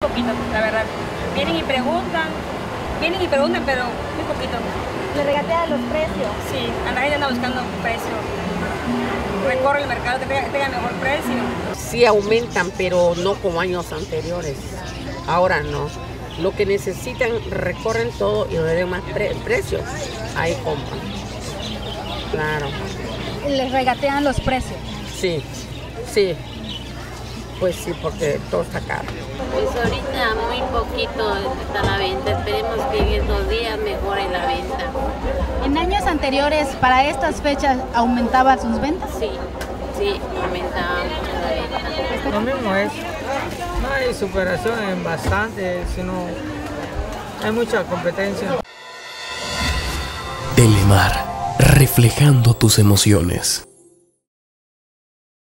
Poquito, la verdad. Vienen y preguntan, pero muy poquito. ¿Le regatean los precios? Sí, la gente anda buscando un precio. Recorre el mercado que tenga mejor precio. Sí aumentan, pero no como años anteriores. Ahora no. Lo que necesitan, recorren todo y le den más precios. Ahí compran. Claro. ¿Les regatean los precios? Sí, sí. Pues sí, porque todo está caro. Pues ahorita muy poquito está la venta. Esperemos que en estos días mejore la venta. ¿En años anteriores, para estas fechas, aumentaban sus ventas? Sí, aumentaba mucho la venta. Lo mismo es, no hay superación en bastante, sino hay mucha competencia. Telemar, reflejando tus emociones.